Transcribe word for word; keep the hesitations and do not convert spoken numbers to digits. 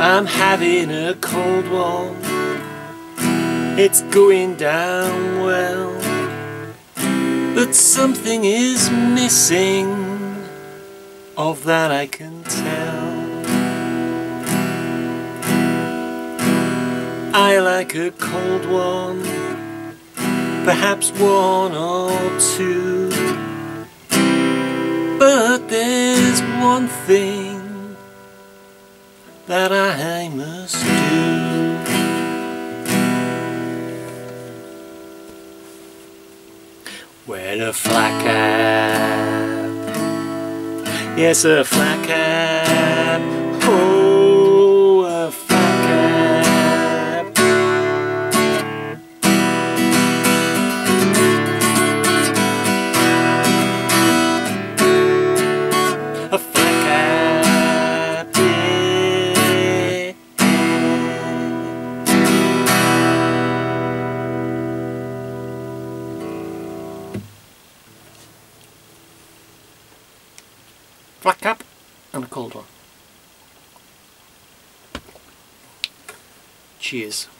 I'm having a cold one, it's going down well, but something is missing, of that I can tell. I like a cold one, perhaps one or two, but there's one thing that I must do. When a flat cap, yes, a flat cap, oh, a flat cap. A flat cap, yeah. Flat cap and a cold one. Cheers.